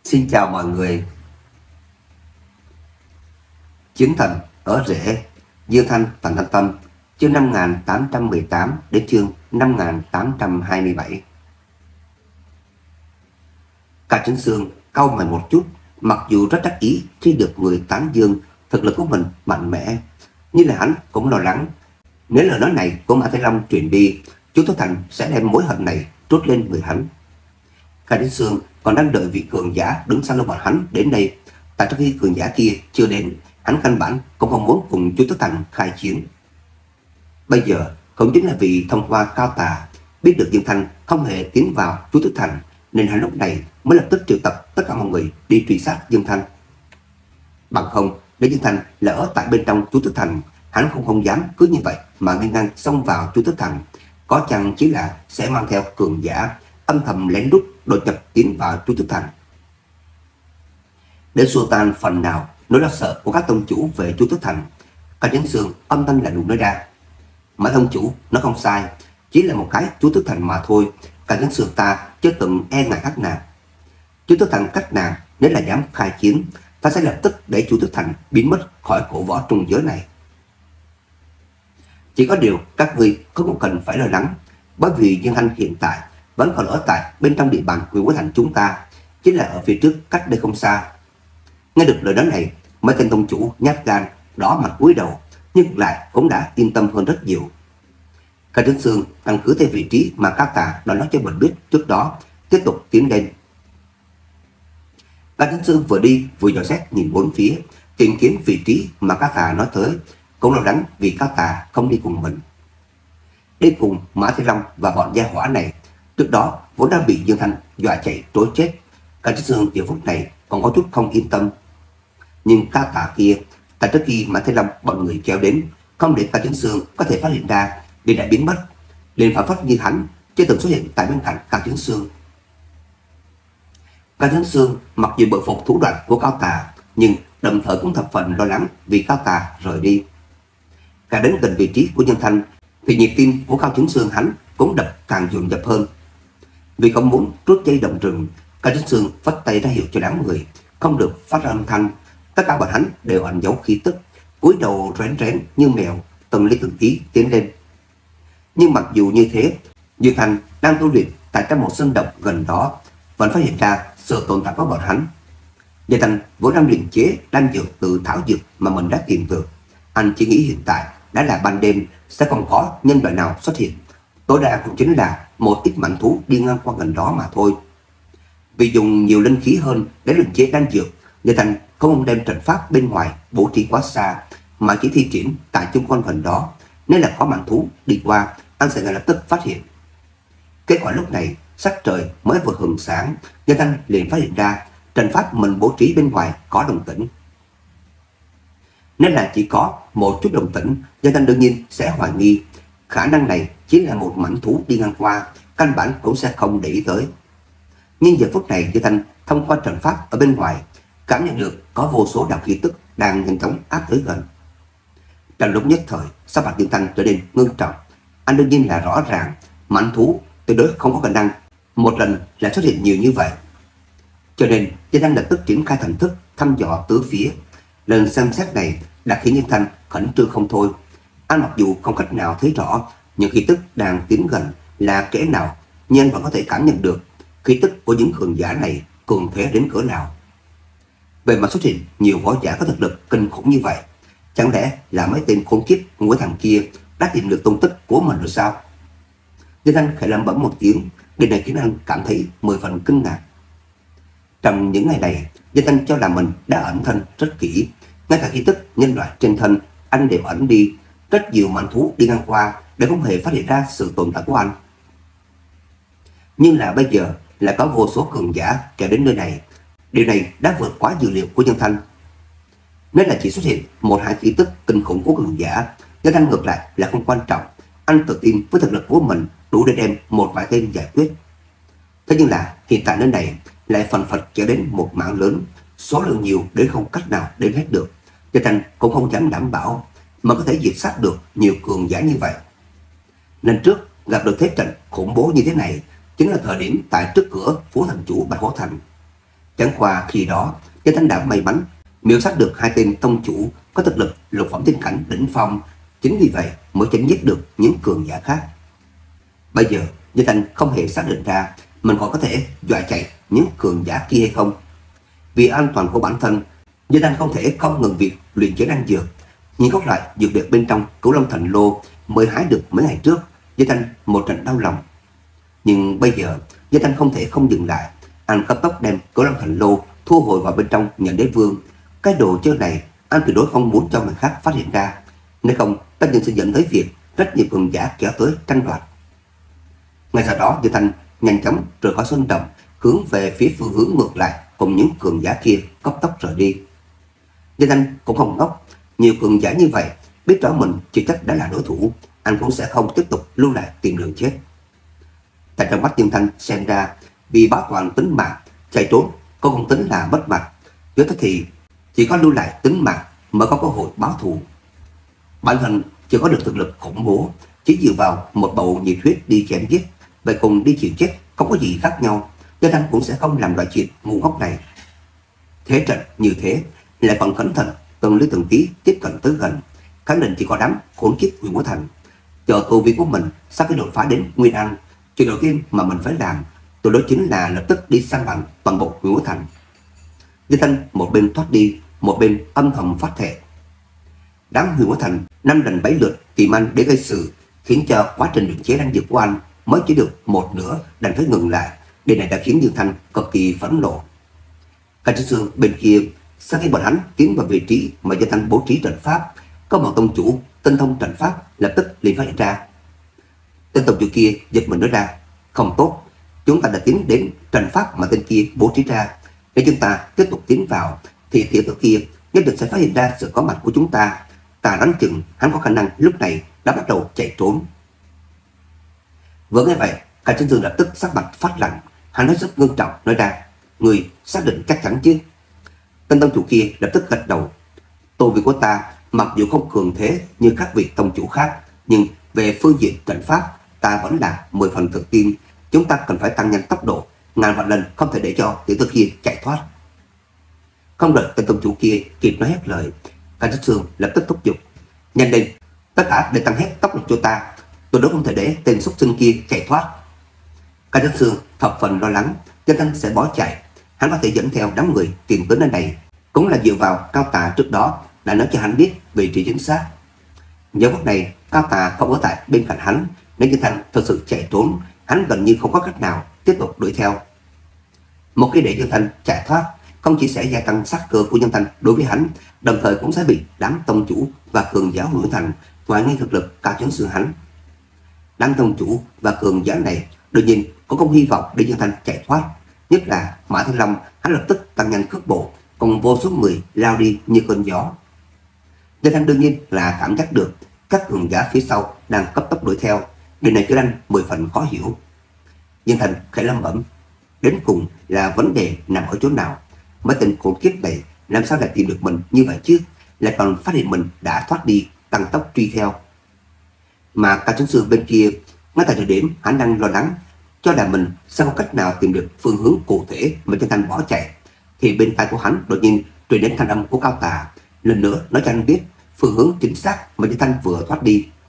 Xin chào mọi người. Chiến thần ở rễ, Dương Thanh Tần Thanh Tâm, chương 5818 đến chương 5827. Cao Chính Xương cau mày một chút, mặc dù rất đắc ý khi được người tán dương thực lực của mình mạnh mẽ, nhưng là hắn cũng lo lắng nếu lời nói này của Mã Thái Long truyền đi, chú Tố Thành sẽ đem mối hận này trút lên người hắn. Cao Chính Xương còn đang đợi vị cường giả đứng sau lưng bọn hắn đến đây, tại trước khi cường giả kia chưa đến, hắn căn bản cũng không muốn cùng chú Tố Thành khai chiến. Bây giờ cũng chính là vì thông qua Cao Tà biết được Dương Thanh không hề tiến vào chú Tố Thành, nên hắn lúc này mới lập tức triệu tập tất cả mọi người đi truy sát Dương Thanh. Bằng không, nếu Dương Thanh là ở tại bên trong chú Tố Thành, hắn cũng không dám cứ như vậy mà ngang ngang xông vào chú Tố Thành, có chăng chỉ là sẽ mang theo cường giả âm thầm lén lút đột nhập tiến vào chú Tố Thành. Để xua tan phần nào nỗi lo sợ của các tông chủ về chú Tố Thành, Cao Chính Xương âm thanh lạnh lùng nói ra: Mã tông chủ nó không sai, chỉ là một cái chú Tố Thành mà thôi. Cao Chính Xương ta chưa từng e ngại các nàng. Chú Tố Thành các nàng nếu là dám khai chiến, ta sẽ lập tức để chú Tố Thành biến mất khỏi cổ võ trung giới này. Chỉ có điều các ngươi không cần phải lo lắng, bởi vì Dương Thanh hiện tại vẫn còn ở tại bên trong địa bàn Huyền Quốc Thành chúng ta, chính là ở phía trước cách đây không xa. Nghe được lời nói này, mấy tên tông chủ nhát gan đỏ mặt cúi đầu, nhưng lại cũng đã yên tâm hơn rất nhiều. Cao Chính Xương căn cứ theo vị trí mà Cao Tà đã nói cho mình biết trước đó, tiếp tục tiến lên. Cao Chính Xương vừa đi vừa dò xét nhìn bốn phía, tìm kiếm vị trí mà Cao Tà nói tới, cũng lo lắng vì Cao Tà không đi cùng mình. Đi cùng Mã Thiên Long và bọn gia hỏa này, trước đó vốn đã bị Dương Thanh dọa chạy trối chết. Cao Chính Xương giờ phút này còn có chút không yên tâm. Nhưng Cao Tà kia, tại trước khi Mã Thiên Long bọn người kéo đến, không để Cao Chính Xương có thể phát hiện ra, liền đã biến mất, liền phản phất như hắn chưa từng xuất hiện tại bên cạnh Cao Chính Xương. Cao Chính Xương mặc dù bội phục thủ đoạn của Cao Tà, nhưng đồng thời cũng thập phần lo lắng vì Cao Tà rời đi. Cả đến gần vị trí của Dương Thanh thì nhịp tim của Cao Chính Xương hắn cũng đập càng dồn dập hơn. Vì không muốn rút dây động rừng, Cao Chính Xương phất tay ra hiệu cho đám người không được phát ra âm thanh. Tất cả bọn hắn đều ẩn giấu khí tức, cúi đầu rén rén như mèo, từng ly từng tí tiến lên. Nhưng mặc dù như thế, Dương Thanh đang tu luyện tại trong một sân động gần đó vẫn phát hiện ra sự tồn tại của bọn hắn. Dương Thanh vốn đang luyện chế đan dược từ thảo dược mà mình đã tìm được. Anh chỉ nghĩ hiện tại đã là ban đêm, sẽ không có nhân loại nào xuất hiện, tối đa cũng chính là một ít mãnh thú đi ngang qua gần đó mà thôi. Vì dùng nhiều linh khí hơn để luyện chế đan dược, Dương Thanh không đem trận pháp bên ngoài bố trí quá xa, mà chỉ thi triển tại chung quanh gần đó, nên là có mãnh thú đi qua, anh sẽ ngay lập tức phát hiện. Kết quả lúc này sắc trời mới vừa hừng sáng, Dương Thanh liền phát hiện ra trận pháp mình bố trí bên ngoài có động tĩnh. Nên là chỉ có một chút động tĩnh, Dương Thanh đương nhiên sẽ hoài nghi khả năng này chính là một mãnh thú đi ngang qua, căn bản cũng sẽ không để ý tới. Nhưng giờ phút này Dương Thanh thông qua trận pháp ở bên ngoài cảm nhận được có vô số đạo khí tức đang nhanh chóng áp tới gần. Trong lúc nhất thời, sắc mặt Dương Thanh trở nên ngưng trọng. Anh đương nhiên là rõ ràng mãnh thú tuyệt đối không có khả năng một lần lại xuất hiện nhiều như vậy. Cho nên Dương Thanh lập tức triển khai thần thức thăm dò tứ phía. Lần xem xét này đã khiến Dương Thanh khẩn trương không thôi. Anh mặc dù không cách nào thấy rõ những khí tức đang tiến gần là kẻ nào, nhưng vẫn có thể cảm nhận được khí tức của những cường giả này cường thế đến cỡ nào. Về mặt xuất hiện nhiều võ giả có thực lực kinh khủng như vậy, chẳng lẽ là mấy tên khốn kiếp của thằng kia đã tìm được tung tích của mình rồi sao? Dương Thanh khẽ lẩm bẩm một tiếng, điều này khiến anh cảm thấy 10 phần kinh ngạc. Trong những ngày này, Dương Thanh cho là mình đã ẩn thân rất kỹ, ngay cả khí tức nhân loại trên thân anh đều ẩn đi. Rất nhiều mãnh thú đi ngang qua để không hề phát hiện ra sự tồn tại của anh. Nhưng là bây giờ lại có vô số cường giả kéo đến nơi này, điều này đã vượt quá dự liệu của Dương Thanh. Nếu là chỉ xuất hiện một hai khí tức kinh khủng của cường giả, Dương Thanh ngược lại là không quan trọng. Anh tự tin với thực lực của mình đủ để đem một vài tên giải quyết. Thế nhưng là hiện tại nơi này lại phần phật kéo đến một mảng lớn, số lượng nhiều đến không cách nào đến hết được. Dương Thanh cũng không dám đảm bảo mà có thể diệt sát được nhiều cường giả như vậy. Nên trước gặp được thế trận khủng bố như thế này chính là thời điểm tại trước cửa phủ thành chủ Bạch Hổ Thành. Chẳng qua khi đó, Dân Thanh đã may mắn miêu sát được hai tên tông chủ có thực lực lục phẩm tiên cảnh đỉnh phong, chính vì vậy mới chém giết được những cường giả khác. Bây giờ, Dân Thanh không hề xác định ra mình còn có thể dọa chạy những cường giả kia hay không. Vì an toàn của bản thân, Dân Thanh không thể không ngừng việc luyện chế đan dược. Nhìn các loại dược liệu bên trong Cửu Long Thành Lô mới hái được mấy ngày trước, Dân Thanh một trận đau lòng. Nhưng bây giờ, Dân Thanh không thể không dừng lại. Anh cấp tốc đem Cửu Long Thành Lô thu hồi vào bên trong nhận đế vương. Cái đồ chơi này anh tuyệt đối không muốn cho người khác phát hiện ra, nếu không tất nhiên sẽ dẫn tới việc rất nhiều cường giả kéo tới tranh đoạt. Ngay sau đó, Dân Thanh nhanh chóng rời khỏi sân động, hướng về phía phương hướng ngược lại cùng những cường giả kia cấp tốc rời đi. Dân Thanh cũng không ngốc, nhiều cường giả như vậy biết rõ mình chưa chắc đã là đối thủ, anh cũng sẽ không tiếp tục lưu lại tìm đường chết. Tại trong mắt Dân Thanh xem ra, vì bảo toàn tính mạng, chạy trốn có không tính là mất mặt, nếu thế thì chỉ có lưu lại tính mạng mới có cơ hội báo thù. Bản thân chưa có được thực lực khủng bố, chỉ dựa vào một bầu nhiệt huyết đi chém giết, vậy cùng đi chịu chết không có gì khác nhau. Dân Thanh cũng sẽ không làm loại chuyện ngu ngốc này. Thế trận như thế lại còn cẩn thận từng ly từng tí tiếp cận tới gần, khẳng định chỉ có đám khốn kiếp Huyền Vũ Thành. Chờ tu vi của mình sắp phải đột phá đến Nguyên Anh, chuyện đầu tiên mà mình phải làm đó chính là lập tức đi săn bằng toàn bộ Huyền Vũ Thành. Dân Thanh một bên thoát đi, một bên âm thầm phát thệ. Đám Huyền Vũ Thành 5 lần 7 lượt tìm anh để gây sự, khiến cho quá trình luyện chế đan dược của anh mới chỉ được một nửa đành phải ngừng lại. Điều này đã khiến Dương Thanh cực kỳ phẫn nộ. Cả trên sườn bên kia, sau khi bọn hắn tiến vào vị trí mà Dân Thanh bố trí trận pháp, có một tông chủ tinh thông trận pháp lập tức liền phát hiện ra. Tên tông chủ kia giật mình nói ra, không tốt, chúng ta đã tiến đến trận pháp mà tên kia bố trí ra. Nếu chúng ta tiếp tục tiến vào thì tiểu tử kia nhất định sẽ phát hiện ra sự có mặt của chúng ta. Ta đoán chừng hắn có khả năng lúc này đã bắt đầu chạy trốn. Vừa nghe vậy, cả trên giường lập tức sắc mặt phát lạnh. Hắn nói rất ngưng trọng nói ra, người xác định chắc chắn chứ? Tên tông chủ kia lập tức gật đầu. Tu vi của ta mặc dù không cường thế như các vị tông chủ khác, nhưng về phương diện trận pháp ta vẫn là 10 phần tự tin. Chúng ta cần phải tăng nhanh tốc độ, ngàn vạn lần không thể để cho tiểu tử kia chạy thoát. Không đợi tên tông chủ kia kịp nói hết lời, Cả Trích Sương lập tức thúc giục, nhanh lên, tất cả để tăng hết tốc độ cho ta, tôi đâu không thể để tên súc sinh kia chạy thoát. Cả Trích Sương thập phần lo lắng Dân Thanh sẽ bỏ chạy. Hắn có thể dẫn theo đám người tìm tới nơi này cũng là dựa vào Cao Tà trước đó đã nói cho hắn biết vị trí chính xác. Giờ phút này Cao Tà không ở tại bên cạnh hắn, nên Dân Thanh thật sự chạy trốn, hắn gần như không có cách nào tiếp tục đuổi theo. Một khi để Dân Thanh chạy thoát, không chỉ sẽ gia tăng sát cơ của Dân Thanh đối với hắn, đồng thời cũng sẽ bị đám tông chủ và cường giả Huyền Thành ngoại nghi thực lực cao chấn xương hắn. Đám tông chủ và cường giả này đương nhiên cũng không hy vọng để Dân Thanh chạy thoát, nhất là Mã Thiên Long, hắn lập tức tăng nhanh cước bộ, cùng vô số người lao đi như cơn gió. Dân Thanh đương nhiên là cảm giác được các cường giả phía sau đang cấp tốc đuổi theo, điều này cho anh 10 phần khó hiểu. Dân Thanh khẽ lẩm bẩm, đến cùng là vấn đề nằm ở chỗ nào? Mấy tên khốn kiếp này làm sao lại tìm được mình như vậy chứ, lại còn phát hiện mình đã thoát đi, tăng tốc truy theo. Mà Cao Chấn Sương bên kia, ngay tại thời điểm hắn đang lo lắng cho là mình sẽ không cách nào tìm được phương hướng cụ thể mà Dân Thanh bỏ chạy, thì bên tai của hắn đột nhiên truyền đến thanh âm của Cao Tà, lần nữa nói cho anh biết phương hướng chính xác mà Dân Thanh vừa thoát đi